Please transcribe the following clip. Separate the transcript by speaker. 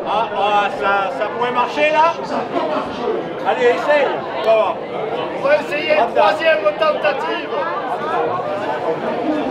Speaker 1: Ça pourrait marcher là. Allez, essaye. On va voir.
Speaker 2: On va essayer une troisième tentative.